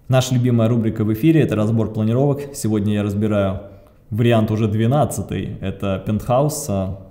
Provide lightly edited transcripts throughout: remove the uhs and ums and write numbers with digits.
Наша любимая рубрика в эфире – это разбор планировок. Сегодня я разбираю вариант уже 12-й, это пентхаус,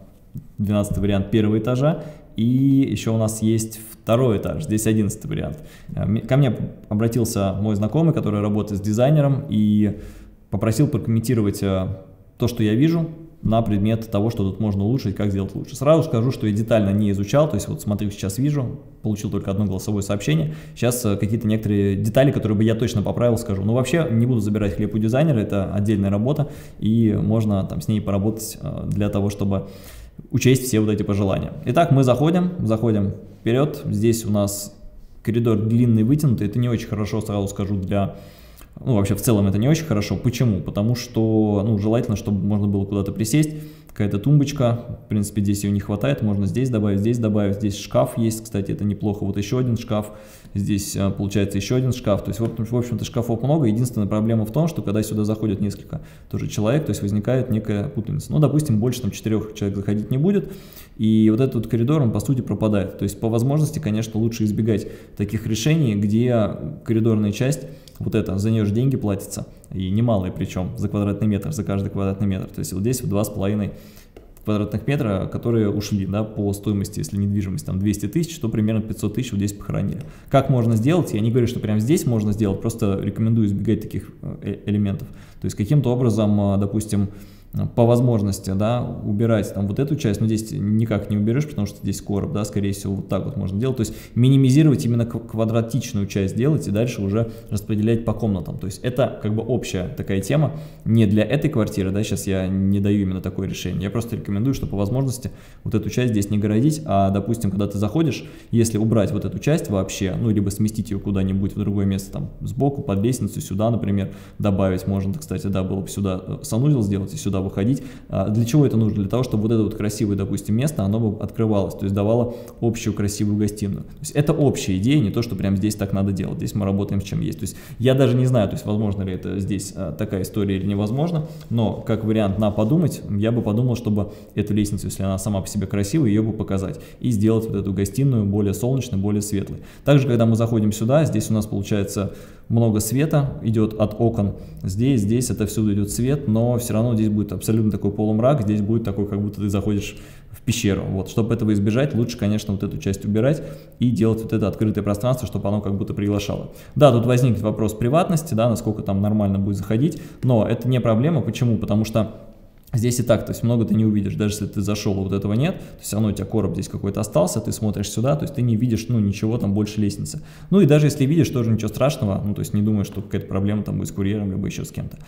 12-й вариант первого этажа. И еще у нас есть второй этаж, здесь 11-й вариант. Ко мне обратился мой знакомый, который работает с дизайнером, и попросил прокомментировать то, что я вижу, на предмет того, что тут можно улучшить, как сделать лучше. Сразу скажу, что я детально не изучал, то есть вот смотрю, сейчас вижу, получил только одно голосовое сообщение. Сейчас какие-то некоторые детали, которые бы я точно поправил, скажу. Но вообще не буду забирать хлеб у дизайнера, это отдельная работа, и можно там с ней поработать для того, чтобы учесть все вот эти пожелания. Итак, мы заходим вперед. Здесь у нас коридор длинный, вытянутый. Это не очень хорошо, сразу скажу, для... Ну, вообще, в целом это не очень хорошо. Почему? Потому что, ну, желательно, чтобы можно было куда-то присесть. Какая-то тумбочка, в принципе, здесь ее не хватает. Можно здесь добавить, здесь добавить. Здесь шкаф есть, кстати, это неплохо. Вот еще один шкаф. Здесь, получается, еще один шкаф. То есть, в общем-то, шкафов много. Единственная проблема в том, что когда сюда заходят несколько тоже человек, то есть возникает некая путаница. Ну, допустим, больше там 4 человек заходить не будет. И вот этот вот коридор, он, по сути, пропадает. То есть, по возможности, конечно, лучше избегать таких решений, где коридорная часть... Вот это, за нее же деньги платятся, и немалые причем, за квадратный метр, за каждый квадратный метр. То есть вот здесь 2,5 квадратных метра, которые ушли, да, по стоимости, если недвижимость там 200 тысяч, то примерно 500 тысяч вот здесь похоронили. Как можно сделать? Я не говорю, что прямо здесь можно сделать, просто рекомендую избегать таких элементов. То есть каким-то образом, допустим, по возможности, да, убирать там вот эту часть, но здесь никак не уберешь, потому что здесь короб, да, скорее всего, вот так вот можно делать, то есть минимизировать именно квадратичную часть делать и дальше уже распределять по комнатам, то есть это как бы общая такая тема, не для этой квартиры, да, сейчас я не даю именно такое решение, я просто рекомендую, что по возможности вот эту часть здесь не городить, а, допустим, когда ты заходишь, если убрать вот эту часть вообще, ну, либо сместить ее куда-нибудь в другое место, там, сбоку, под лестницу, сюда, например, добавить можно, кстати, да, было бы сюда санузел сделать и сюда выходить. Для чего это нужно? Для того, чтобы вот это вот красивое, допустим, место, оно бы открывалось, то есть давало общую красивую гостиную. То есть это общая идея, не то, что прямо здесь так надо делать. Здесь мы работаем с чем есть. То есть я даже не знаю, то есть возможно ли это здесь такая история или невозможно, но как вариант на подумать, я бы подумал, чтобы эту лестницу, если она сама по себе красивая, ее бы показать и сделать вот эту гостиную более солнечной, более светлой. Также, когда мы заходим сюда, здесь у нас получается много света идет от окон, здесь отовсюду идет свет, но все равно здесь будет абсолютно такой полумрак, здесь будет такой, как будто ты заходишь в пещеру. Вот, чтобы этого избежать, лучше, конечно, вот эту часть убирать и делать вот это открытое пространство, чтобы оно как будто приглашало. Да, тут возникнет вопрос приватности, да, насколько там нормально будет заходить, но это не проблема. Почему? Потому что здесь и так, то есть много ты не увидишь, даже если ты зашел, вот этого нет, то есть оно у тебя короб здесь какой-то остался, ты смотришь сюда, то есть ты не видишь, ну, ничего там больше лестницы. Ну и даже если видишь, тоже ничего страшного, ну, то есть не думаешь, что какая-то проблема там будет с курьером, либо еще с кем-то.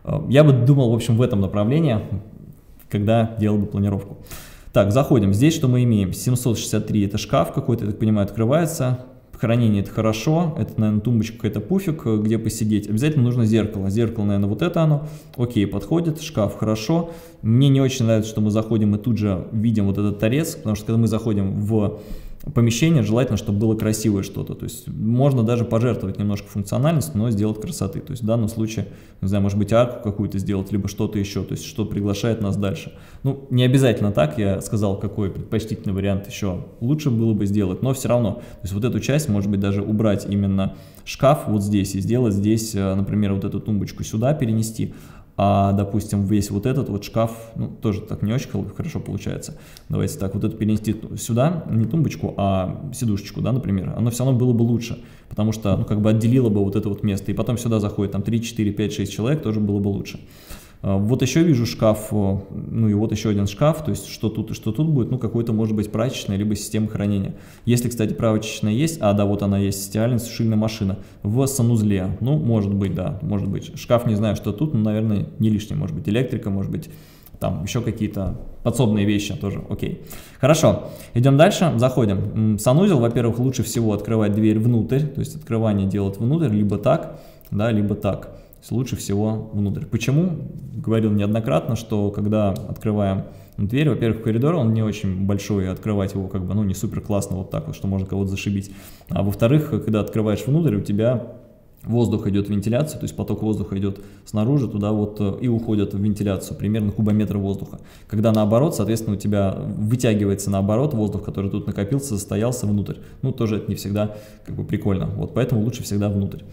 Я бы думал, в общем, в этом направлении, когда делал бы планировку. Так, заходим. Здесь что мы имеем? 763 это шкаф какой-то, я так понимаю, открывается. Хранение это хорошо, это, наверное, тумбочка, какая-то пуфик, где посидеть. Обязательно нужно зеркало. Зеркало, наверное, вот это оно. Окей, подходит, шкаф хорошо. Мне не очень нравится, что мы заходим и тут же видим вот этот торец, потому что когда мы заходим в помещение, желательно, чтобы было красивое что-то. То есть можно даже пожертвовать немножко функциональностью, но сделать красоты. То есть в данном случае, не знаю, может быть, арку какую-то сделать, либо что-то еще, то есть что приглашает нас дальше. Ну, не обязательно так, я сказал, какой предпочтительный вариант еще лучше было бы сделать, но все равно. То есть вот эту часть, может быть, даже убрать именно шкаф вот здесь и сделать здесь, например, вот эту тумбочку сюда перенести. А, допустим, весь вот этот вот шкаф, ну, тоже так не очень хорошо получается. Давайте так, вот это перенести сюда, не тумбочку, а сидушечку, да, например, оно все равно было бы лучше, потому что, ну, как бы отделило бы вот это вот место, и потом сюда заходит там 3, 4, 5, 6 человек, тоже было бы лучше. Вот еще вижу шкаф, ну и вот еще один шкаф, то есть что тут и что тут будет, ну какой-то может быть прачечная, либо система хранения. Если, кстати, прачечная есть, а да, вот она есть, стиральная сушильная машина в санузле, ну может быть, да, может быть. Шкаф не знаю, что тут, но, наверное, не лишнее, может быть электрика, может быть там еще какие-то подсобные вещи тоже, окей. Хорошо, идем дальше, заходим. Санузел, во-первых, лучше всего открывать дверь внутрь, то есть открывание делать внутрь, либо так, да, либо так. Лучше всего внутрь. Почему? Говорил неоднократно, что когда открываем дверь, во-первых, коридор, он не очень большой, и открывать его как бы, ну, не супер классно вот так вот, что можно кого-то зашибить. А во-вторых, когда открываешь внутрь, у тебя воздух идет в вентиляцию, то есть поток воздуха идет снаружи, туда вот и уходит в вентиляцию, примерно кубометр воздуха. Когда наоборот, соответственно, у тебя вытягивается наоборот воздух, который тут накопился, застоялся внутрь. Ну, тоже это не всегда как бы прикольно, вот, поэтому лучше всегда внутрь.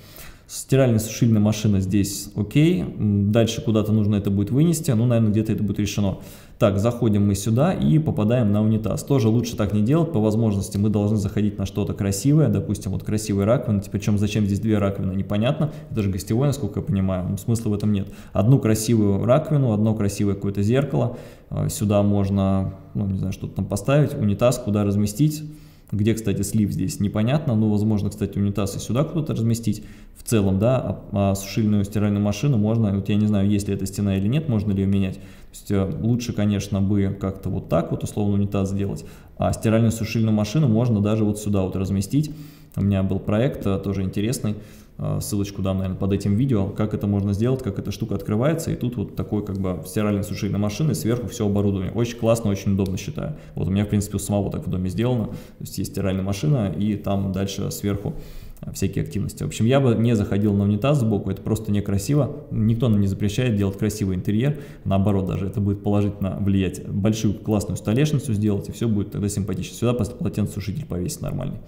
Стирально-сушильная машина здесь окей, дальше куда-то нужно это будет вынести, ну, наверное, где-то это будет решено. Так, заходим мы сюда и попадаем на унитаз. Тоже лучше так не делать, по возможности мы должны заходить на что-то красивое, допустим, вот красивая раковина, причем зачем здесь две раковины, непонятно, это же гостевое, насколько я понимаю, смысла в этом нет. Одну красивую раковину, одно красивое какое-то зеркало, сюда можно, ну, не знаю, что-то там поставить, унитаз, куда разместить. Где, кстати, слив здесь непонятно, но, возможно, кстати, унитаз и сюда куда-то разместить в целом, да, а сушильную стиральную машину можно, вот я не знаю, есть ли эта стена или нет, можно ли ее менять. То есть лучше, конечно, бы как-то вот так вот, условно, унитаз сделать, а стиральную сушильную машину можно даже вот сюда вот разместить. У меня был проект тоже интересный, ссылочку дам, наверное, под этим видео, как это можно сделать, как эта штука открывается, и тут вот такой как бы стиральной сушильной машины, сверху все оборудование. Очень классно, очень удобно, считаю. Вот у меня, в принципе, у самого так в доме сделано, то есть есть стиральная машина, и там дальше сверху всякие активности. В общем, я бы не заходил на унитаз сбоку, это просто некрасиво, никто нам не запрещает делать красивый интерьер, наоборот, даже это будет положительно влиять. Большую классную столешницу сделать, и все будет тогда симпатично. Сюда полотенцесушитель повесить нормальный.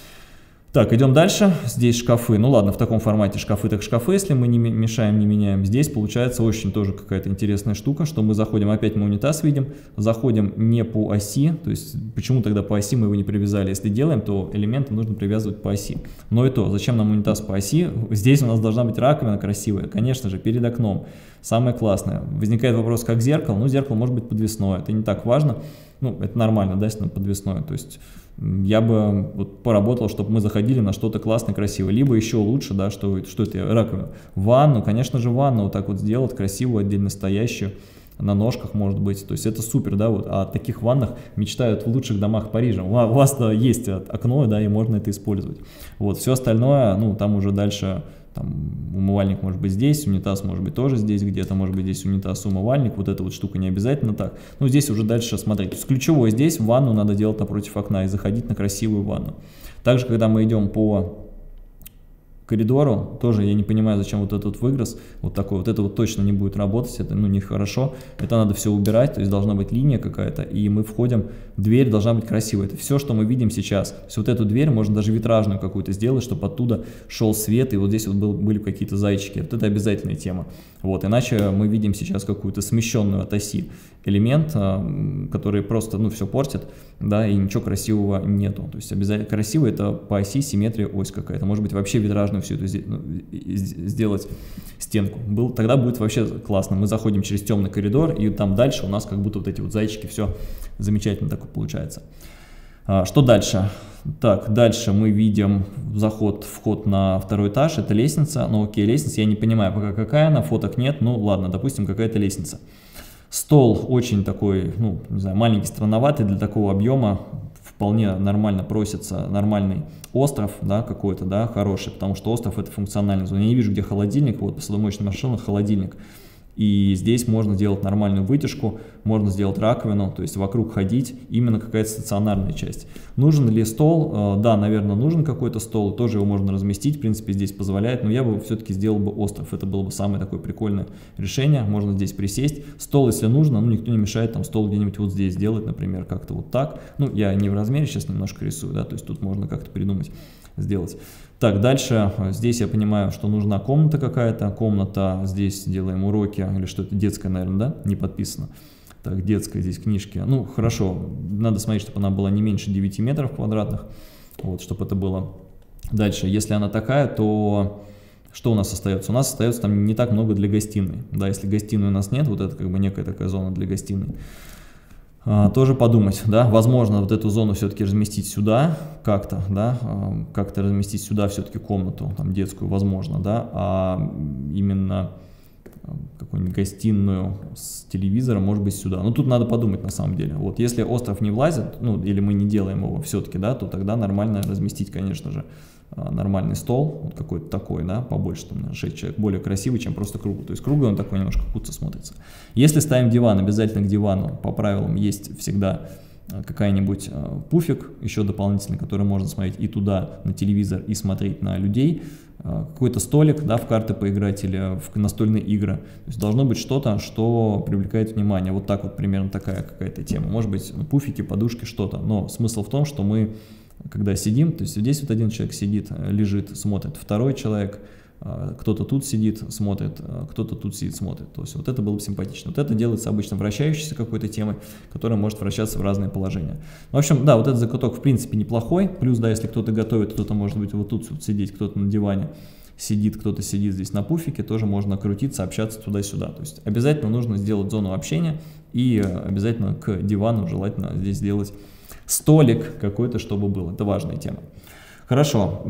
Так, идем дальше. Здесь шкафы. Ну ладно, в таком формате шкафы так шкафы, если мы не мешаем, не меняем. Здесь получается очень тоже какая-то интересная штука, что мы заходим, опять мы унитаз видим, заходим не по оси, то есть почему тогда по оси мы его не привязали? Если делаем, то элементы нужно привязывать по оси. Но и то, зачем нам унитаз по оси? Здесь у нас должна быть раковина красивая, конечно же, перед окном. Самое классное. Возникает вопрос, как зеркало? Ну, зеркало может быть подвесное, это не так важно. Ну, это нормально, да, если оно подвесное, то есть я бы вот поработал, чтобы мы заходили на что-то классное, красивое, либо еще лучше, да, что это, раковина, ванну, конечно же, ванну вот так вот сделать, красивую, отдельно стоящую, на ножках, может быть, то есть это супер, да, вот, о таких ваннах мечтают в лучших домах Парижа, у вас-то есть окно, да, и можно это использовать, вот, все остальное, ну, там уже дальше, там, умывальник может быть здесь, унитаз может быть тоже здесь где-то, может быть здесь унитаз, умывальник, вот эта вот штука не обязательно так, ну, здесь уже дальше смотреть, то есть ключевое здесь, ванну надо делать напротив окна и заходить на красивую ванну. Также, когда мы идем по коридору, тоже я не понимаю, зачем вот этот выгрыз, вот такой, вот это вот точно не будет работать, это, ну, нехорошо, это надо все убирать, то есть должна быть линия какая-то, и мы входим, дверь должна быть красивая, это все, что мы видим сейчас, то есть вот эту дверь можно даже витражную какую-то сделать, чтобы оттуда шел свет, и вот здесь вот были какие-то зайчики, вот это обязательная тема, вот, иначе мы видим сейчас какую-то смещенную от оси элемент, который просто, ну, все портит, да, и ничего красивого нету, то есть обязательно красиво это по оси симметрия ось какая-то, может быть вообще витражную все это сделать стенку, тогда будет вообще классно, мы заходим через темный коридор, и там дальше у нас как будто вот эти вот зайчики, все замечательно так вот получается. Что дальше? Так, дальше мы видим вход на второй этаж, это лестница, ну окей, лестница, я не понимаю пока какая она, фоток нет, ну ладно, допустим какая-то лестница. Стол очень такой, ну, не знаю, маленький, странноватый для такого объема, вполне нормально просится нормальный остров, да, какой-то, да, хороший, потому что остров это функциональная зона. Я не вижу, где холодильник, вот посудомоечная машина, холодильник. И здесь можно сделать нормальную вытяжку, можно сделать раковину, то есть вокруг ходить, именно какая-то стационарная часть. Нужен ли стол? Да, наверное, нужен какой-то стол, тоже его можно разместить, в принципе, здесь позволяет, но я бы все-таки сделал бы остров, это было бы самое такое прикольное решение, можно здесь присесть. Стол, если нужно, ну, никто не мешает там стол где-нибудь вот здесь сделать, например, как-то вот так. Ну, я не в размере сейчас немножко рисую, да, то есть тут можно как-то придумать, сделать. Так, дальше, здесь я понимаю, что нужна комната какая-то, комната, здесь делаем уроки, или что это, детская, наверное, да, не подписано. Так, детская, здесь книжки, ну, хорошо, надо смотреть, чтобы она была не меньше 9 метров квадратных, вот, чтобы это было. Дальше, если она такая, то что у нас остается? У нас остается там не так много для гостиной, да, если гостиной у нас нет, вот это как бы некая такая зона для гостиной. Тоже подумать, да, возможно, вот эту зону все-таки разместить сюда как-то, да, как-то разместить сюда все-таки комнату, там, детскую, возможно, да, а именно какую-нибудь гостиную с телевизором, может быть, сюда. Ну, тут надо подумать, на самом деле. Вот, если остров не влазит, ну, или мы не делаем его все-таки, да, то тогда нормально разместить, конечно же, нормальный стол, вот какой-то такой, да, побольше, там, на 6 человек, более красивый, чем просто круглый. То есть круглый он такой немножко куца смотрится. Если ставим диван, обязательно к дивану, по правилам, есть всегда какая-нибудь пуфик, еще дополнительный, который можно смотреть и туда, на телевизор, и смотреть на людей, какой-то столик, да, в карты поиграть или в настольные игры. То есть должно быть что-то, что привлекает внимание. Вот так вот примерно такая какая-то тема. Может быть, пуфики, подушки, что-то. Но смысл в том, что мы, когда сидим, то есть здесь вот один человек сидит, лежит, смотрит, второй человек кто-то тут сидит, смотрит, кто-то тут сидит, смотрит. То есть вот это было бы симпатично. Вот это делается обычно вращающейся какой-то темой, которая может вращаться в разные положения. В общем, да, вот этот закуток в принципе неплохой. Плюс, да, если кто-то готовит, кто-то может быть вот тут вот сидеть, кто-то на диване сидит, кто-то сидит здесь на пуфике, тоже можно крутиться, общаться туда-сюда. То есть обязательно нужно сделать зону общения и обязательно к дивану желательно здесь сделать столик какой-то, чтобы был. Это важная тема. Хорошо.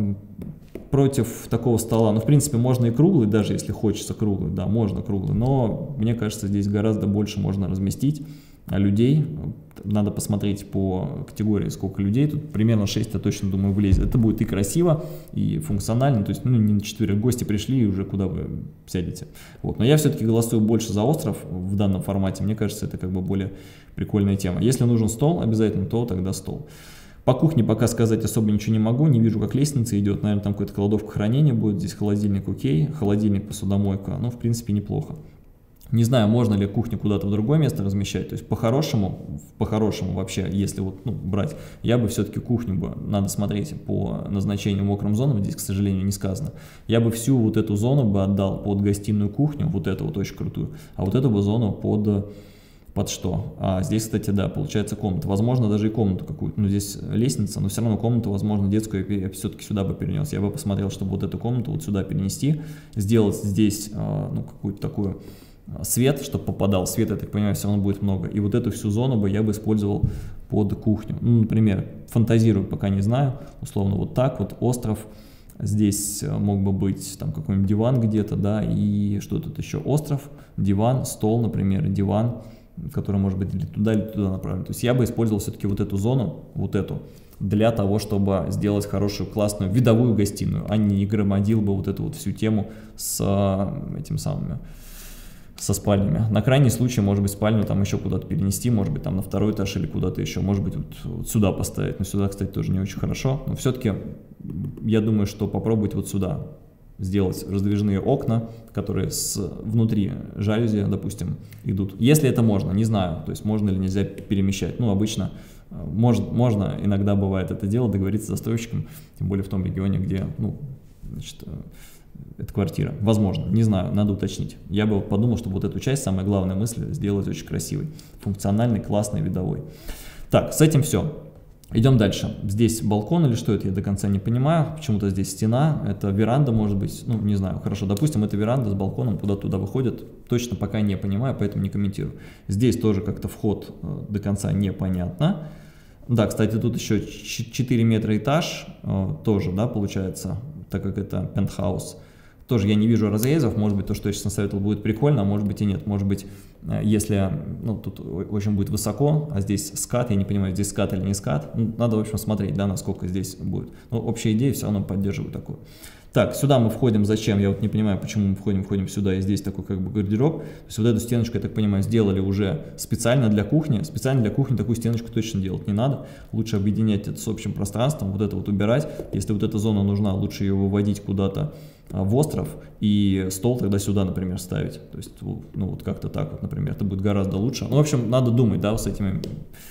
Против такого стола, ну, в принципе, можно и круглый, даже если хочется круглый, да, можно круглый, но мне кажется, здесь гораздо больше можно разместить людей. Надо посмотреть по категории, сколько людей, тут примерно 6, я точно думаю, влезет. Это будет и красиво, и функционально, то есть, ну, не на 4 гости пришли, и уже куда вы сядете. Вот. Но я все-таки голосую больше за остров в данном формате, мне кажется, это как бы более прикольная тема. Если нужен стол обязательно, то тогда стол. По кухне пока сказать особо ничего не могу, не вижу, как лестница идет, наверное, там какая-то кладовка хранения будет, здесь холодильник окей, холодильник, посудомойка, ну, в принципе, неплохо. Не знаю, можно ли кухню куда-то в другое место размещать, то есть по-хорошему вообще, если вот, ну, брать, я бы все-таки кухню бы, надо смотреть по назначению мокрым зонам, здесь, к сожалению, не сказано, я бы всю вот эту зону бы отдал под гостиную кухню, вот эту вот очень крутую, а вот эту бы зону под что? А здесь, кстати, да, получается комната. Возможно, даже и комнату какую-то. Ну, здесь лестница, но все равно комнату, возможно, детскую я все-таки сюда бы перенес. Я бы посмотрел, чтобы вот эту комнату вот сюда перенести, сделать здесь, ну, какую-то такую свет, чтобы попадал. Свет, я так понимаю, все равно будет много. И вот эту всю зону бы я бы использовал под кухню. Ну, например, фантазирую, пока не знаю. Условно, вот так вот, остров. Здесь мог бы быть там какой-нибудь диван где-то, да, и что тут еще? Остров, диван, стол, например, диван, который может быть или туда направлен. То есть я бы использовал все-таки вот эту зону, вот эту, для того, чтобы сделать хорошую, классную видовую гостиную, а не громадил бы вот эту вот всю тему с этим самыми, со спальнями. На крайний случай, может быть, спальню там еще куда-то перенести, может быть, там на второй этаж или куда-то еще, может быть, вот сюда поставить. Но сюда, кстати, тоже не очень хорошо. Но все-таки я думаю, что попробовать вот сюда сделать раздвижные окна, которые внутри жалюзи, допустим, идут. Если это можно, не знаю, то есть можно или нельзя перемещать. Ну, обычно можно, иногда бывает это дело, договориться с застройщиком, тем более в том регионе, где, ну, значит, это квартира. Возможно, не знаю, надо уточнить. Я бы подумал, что вот эту часть, самая главная мысль, сделать очень красивой, функциональной, классной, видовой. Так, с этим все. Идем дальше. Здесь балкон или что это, я до конца не понимаю. Почему-то здесь стена, это веранда может быть, ну не знаю, хорошо, допустим, это веранда с балконом, куда туда выходит, точно пока не понимаю, поэтому не комментирую. Здесь тоже как-то вход до конца непонятно. Да, кстати, тут еще 4 метра этаж, тоже, да, получается, так как это пентхаус. Тоже я не вижу разрезов, может быть, то, что я сейчас насоветовал, будет прикольно, а может быть и нет. Может быть, если, ну, тут очень будет высоко, а здесь скат, я не понимаю, здесь скат или не скат. Ну, надо, в общем, смотреть, да, насколько здесь будет. Но общая идея все равно поддерживаю такую. Так, сюда мы входим, зачем? Я вот не понимаю, почему мы входим сюда, и здесь такой как бы гардероб. То есть вот эту стеночку, я так понимаю, сделали уже специально для кухни. Специально для кухни такую стеночку точно делать не надо. Лучше объединять это с общим пространством, вот это вот убирать. Если вот эта зона нужна, лучше ее выводить куда-то в остров и стол тогда сюда, например, ставить. То есть, ну вот как-то так вот, например, это будет гораздо лучше. Ну, в общем, надо думать, да, с этими.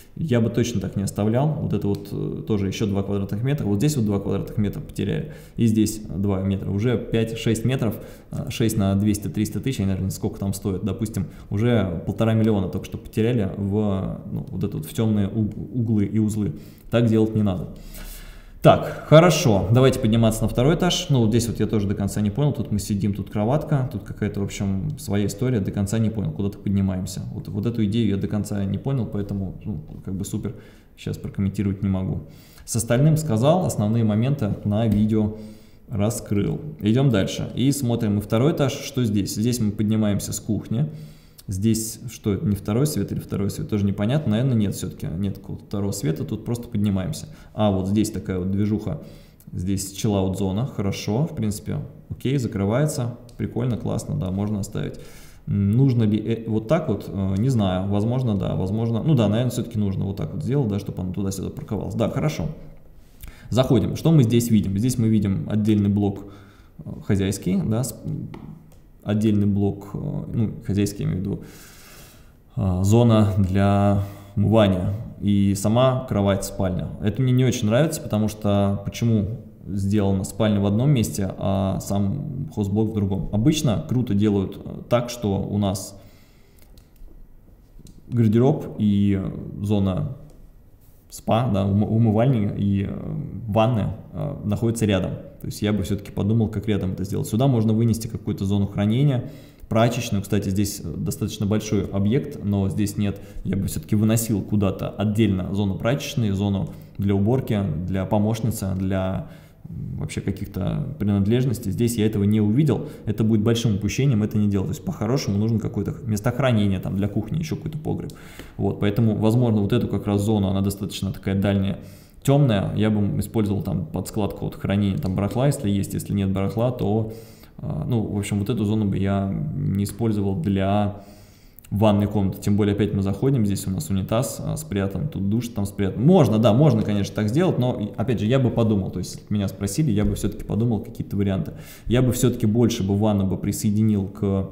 Я бы точно так не оставлял. Вот это вот тоже еще 2 квадратных метра. Вот здесь вот 2 квадратных метра потеряли. И здесь 2 метра. Уже 5-6 метров, 6 на 200-300 тысяч, я не знаю, сколько там стоит. Допустим, уже 1,5 миллиона только что потеряли в, ну, вот это вот в темные углы и узлы. Так делать не надо. Так, хорошо, давайте подниматься на второй этаж. Ну, вот здесь вот я тоже до конца не понял. Тут мы сидим, тут кроватка, тут какая-то, в общем, своя история. До конца не понял, куда-то поднимаемся. Вот эту идею я до конца не понял, поэтому, ну, как бы супер, сейчас прокомментировать не могу. С остальным сказал, основные моменты на видео раскрыл. Идем дальше и смотрим и второй этаж. Что здесь? Здесь мы поднимаемся с кухни. Здесь, что это, не второй свет или второй свет, тоже непонятно, наверное, нет все-таки, нет какого-то второго света, тут просто поднимаемся. А, вот здесь такая вот движуха, здесь chillout зона, хорошо, в принципе, окей, закрывается, прикольно, классно, да, можно оставить. Нужно ли вот так вот, не знаю, возможно, да, возможно, ну да, наверное, все-таки нужно вот так вот сделать, да, чтобы оно туда-сюда парковалось. Да, хорошо. Заходим, что мы здесь видим? Здесь мы видим отдельный блок хозяйский, да, отдельный блок, ну, хозяйский, я имею в виду, зона для умывания и сама кровать, спальня. Это мне не очень нравится, потому что, почему сделана спальня в одном месте, а сам хозблок в другом. Обычно круто делают так, что у нас гардероб и зона спа, да, умывальник и ванны находятся рядом. То есть я бы все-таки подумал, как рядом это сделать. Сюда можно вынести какую-то зону хранения, прачечную. Кстати, здесь достаточно большой объект, но здесь нет. Я бы все-таки выносил куда-то отдельно зону прачечной, зону для уборки, для помощницы, для вообще каких-то принадлежностей. Здесь я этого не увидел. Это будет большим упущением это не делать. То есть по-хорошему нужно какое-то место хранения там, для кухни, еще какой-то погреб. Вот, поэтому, возможно, вот эту как раз зону, она достаточно такая дальняя, темная. Я бы использовал там под складку вот хранения там барахла, если есть. Если нет барахла, то ну, в общем, вот эту зону бы я не использовал для ванной комнаты. Тем более, опять мы заходим, здесь у нас унитаз спрятан, тут душ там спрятан. Можно, да, можно, конечно, так сделать, но, опять же, я бы подумал, то есть, если меня спросили, я бы все-таки подумал какие-то варианты. Я бы все-таки больше бы ванну бы присоединил к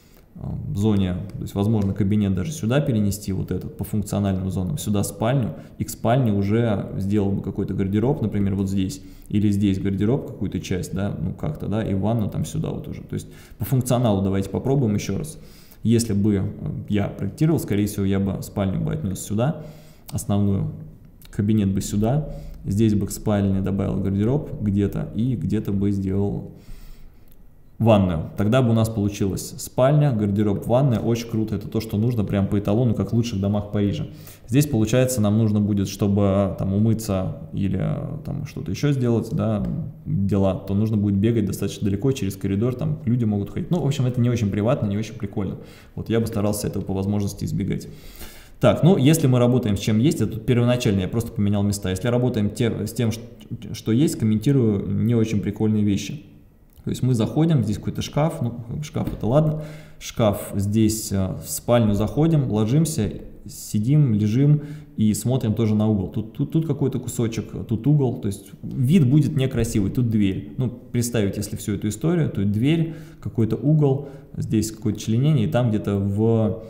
зоне, то есть, возможно, кабинет даже сюда перенести, вот этот, по функциональным зонам, сюда спальню, и к спальне уже сделал бы какой-то гардероб, например, вот здесь, или здесь гардероб, какую-то часть, да, ну как-то, да, и ванну там сюда вот уже. То есть, по функционалу давайте попробуем еще раз. Если бы я проектировал, скорее всего, я бы спальню бы отнес сюда, основную, кабинет бы сюда, здесь бы к спальне добавил гардероб где-то, и где-то бы сделал ванную. Тогда бы у нас получилась спальня, гардероб, ванная. Очень круто, это то, что нужно прям по эталону, как в лучших домах Парижа. Здесь, получается, нам нужно будет, чтобы там умыться или там что-то еще сделать, да, дела, то нужно будет бегать достаточно далеко через коридор, там люди могут ходить. Ну, в общем, это не очень приватно, не очень прикольно. Вот я бы старался этого по возможности избегать. Так, ну, если мы работаем с чем есть, это тут первоначально, я просто поменял места. Если работаем с тем, что есть, комментирую не очень прикольные вещи. То есть мы заходим, здесь какой-то шкаф, ну, шкаф это ладно, шкаф, здесь в спальню заходим, ложимся, сидим, лежим и смотрим тоже на угол. Тут какой-то кусочек, тут угол, то есть вид будет некрасивый, тут дверь. Ну, представить, если всю эту историю, то дверь, какой-то угол, здесь какое-то членение, и там где-то в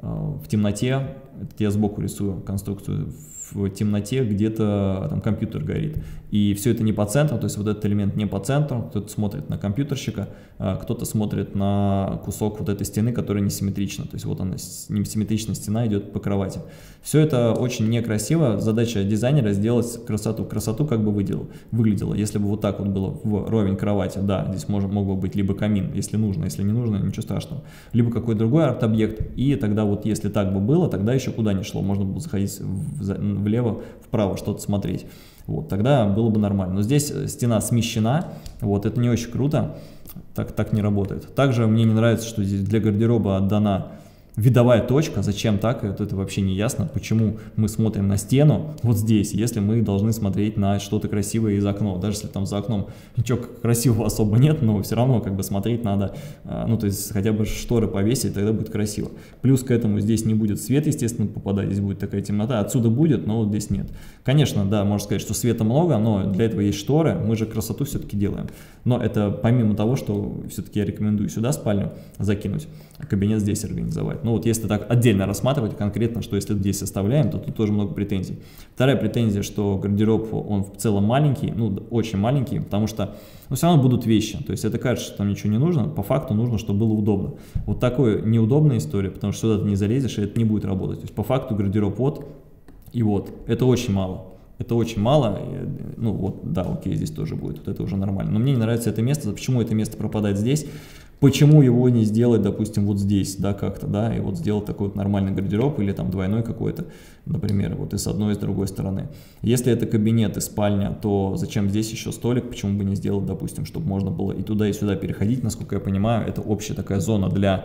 темноте, это я сбоку рисую конструкцию, в темноте где-то там компьютер горит. И все это не по центру, то есть вот этот элемент не по центру, кто-то смотрит на компьютерщика, кто-то смотрит на кусок вот этой стены, которая несимметрична. То есть вот она, несимметричная стена идет по кровати. Все это очень некрасиво. Задача дизайнера сделать красоту. Красоту как бы выглядело. Если бы вот так вот было вровень кровати, да, здесь мог бы быть либо камин, если нужно, если не нужно, ничего страшного. Либо какой-то другой арт-объект. И тогда вот если так бы было, тогда еще куда ни шло. Можно было заходить влево, вправо, что-то смотреть. Вот, тогда было бы нормально. Но здесь стена смещена, вот, это не очень круто, так не работает. Также мне не нравится, что здесь для гардероба отдана видовая точка. Зачем так? Это вообще не ясно. Почему мы смотрим на стену вот здесь, если мы должны смотреть на что-то красивое из окна. Даже если там за окном ничего красивого особо нет, но все равно как бы смотреть надо, ну то есть хотя бы шторы повесить, тогда будет красиво. Плюс к этому здесь не будет свет, естественно, попадать, здесь будет такая темнота. Отсюда будет, но вот здесь нет. Конечно, да, можно сказать, что света много, но для этого есть шторы, мы же красоту все-таки делаем. Но это помимо того, что все-таки я рекомендую сюда спальню закинуть, а кабинет здесь организовать. Ну вот если так отдельно рассматривать конкретно, что если здесь оставляем, то тут тоже много претензий. Вторая претензия, что гардероб, он в целом маленький, ну очень маленький, потому что ну, все равно будут вещи. То есть это кажется, что там ничего не нужно, по факту нужно, чтобы было удобно. Вот такая неудобная история, потому что сюда ты не залезешь, и это не будет работать. То есть по факту гардероб вот и вот. Это очень мало. Это очень мало, ну вот, да, окей, здесь тоже будет, вот это уже нормально. Но мне не нравится это место, почему это место пропадает здесь, почему его не сделать, допустим, вот здесь, да, как-то, да, и вот сделать такой вот нормальный гардероб или там двойной какой-то, например, вот и с одной, и с другой стороны. Если это кабинет и спальня, то зачем здесь еще столик, почему бы не сделать, допустим, чтобы можно было и туда, и сюда переходить, насколько я понимаю, это общая такая зона для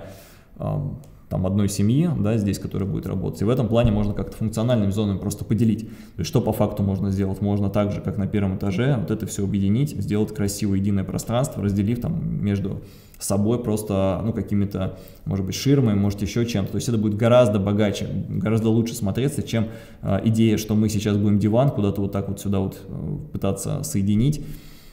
там одной семьи, да, здесь, которая будет работать. И в этом плане можно как-то функциональными зонами просто поделить. То есть что по факту можно сделать? Можно так же, как на первом этаже, вот это все объединить, сделать красивое единое пространство, разделив там между собой просто, ну, какими-то, может быть, ширмами, может, еще чем-то. То есть это будет гораздо богаче, гораздо лучше смотреться, чем идея, что мы сейчас будем диван куда-то вот так вот сюда вот пытаться соединить.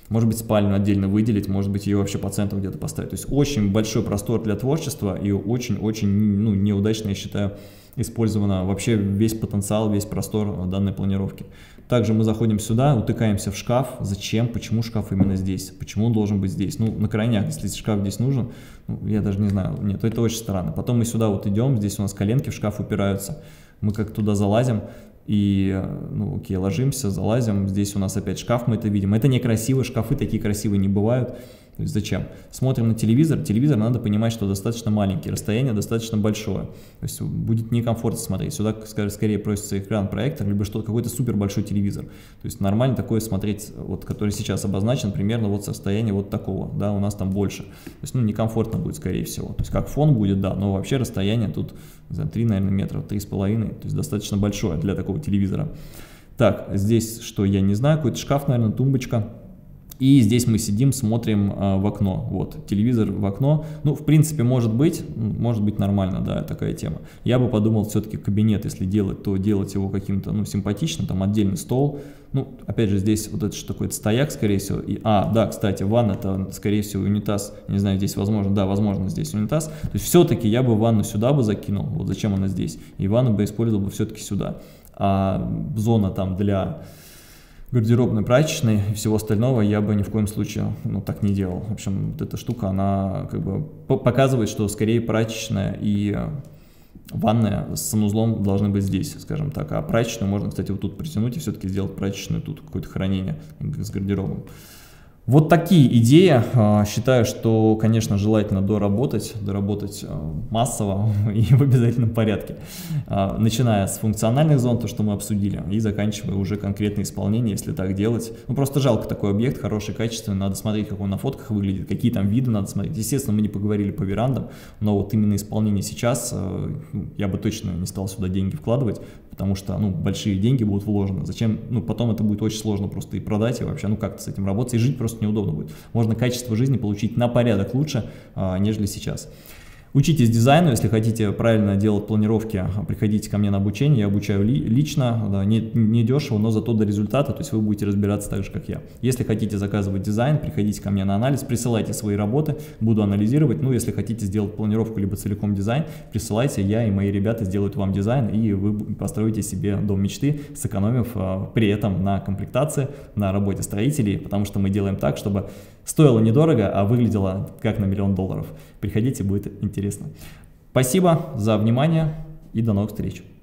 может быть, спальню отдельно выделить, может быть, ее вообще по центру где-то поставить. То есть очень большой простор для творчества и очень-очень, ну, неудачно, я считаю, использовано вообще весь потенциал, весь простор данной планировки. Также мы заходим сюда, утыкаемся в шкаф. Зачем? Почему шкаф именно здесь? Почему он должен быть здесь? Ну, на крайняк, если шкаф здесь нужен, ну, я даже не знаю, нет, это очень странно. Потом мы сюда вот идем, здесь у нас коленки в шкаф упираются, мы как туда залазим. И, ну, окей, ложимся, залазим, здесь у нас опять шкаф, мы это видим. Это некрасиво, шкафы такие красивые не бывают. То есть зачем? Смотрим на телевизор, телевизор надо понимать, что достаточно маленький, расстояние достаточно большое. То есть будет некомфортно смотреть. Сюда скорее просится экран, проектор, либо что-то, какой-то супер большой телевизор. То есть нормально такое смотреть, вот, который сейчас обозначен, примерно вот с расстояния вот такого, да, у нас там больше. То есть, ну, некомфортно будет, скорее всего. То есть как фон будет, да, но вообще расстояние тут, не знаю, 3, наверное, метра, 3,5, то есть достаточно большое для такого телевизора. Так, здесь что, я не знаю, какой-то шкаф, наверное, тумбочка. И здесь мы сидим, смотрим в окно, вот, телевизор в окно. Ну, в принципе, может быть нормально, да, такая тема. Я бы подумал, все-таки кабинет, если делать, то делать его каким-то, ну, симпатичным, там, отдельный стол. Ну, опять же, здесь вот это что такое, стояк, скорее всего. И, да, кстати, ванна, это, скорее всего, унитаз. Не знаю, здесь возможно, да, возможно, здесь унитаз. То есть, все-таки я бы ванну сюда бы закинул, вот зачем она здесь. И ванну бы использовал бы все-таки сюда. А зона там для гардеробной, прачечной и всего остального я бы ни в коем случае, ну, так не делал. В общем, вот эта штука, она как бы показывает, что скорее прачечная и ванная с санузлом должны быть здесь, скажем так. А прачечную можно, кстати, вот тут притянуть и все-таки сделать прачечную тут, какое-то хранение с гардеробом. Вот такие идеи. Считаю, что, конечно, желательно доработать массово и в обязательном порядке. Начиная с функциональных зон, то, что мы обсудили, и заканчивая уже конкретное исполнение, если так делать. Ну, просто жалко такой объект, хороший, качественный, надо смотреть, как он на фотках выглядит, какие там виды надо смотреть. Естественно, мы не поговорили по верандам, но вот именно исполнение сейчас, я бы точно не стал сюда деньги вкладывать, потому что, ну, большие деньги будут вложены. Зачем? Ну, потом это будет очень сложно просто и продать, и вообще, ну, как-то с этим работать, и жить просто неудобно будет. Можно качество жизни получить на порядок лучше, нежели сейчас. Учитесь дизайну, если хотите правильно делать планировки, приходите ко мне на обучение, я обучаю лично, да, не дешево, но зато до результата, то есть вы будете разбираться так же, как я. Если хотите заказывать дизайн, приходите ко мне на анализ, присылайте свои работы, буду анализировать, ну, если хотите сделать планировку, либо целиком дизайн, присылайте, я и мои ребята сделают вам дизайн, и вы построите себе дом мечты, сэкономив при этом на комплектации, на работе строителей, потому что мы делаем так, чтобы стоило недорого, а выглядело как на $1 миллион. Приходите, будет интересно. Спасибо за внимание и до новых встреч.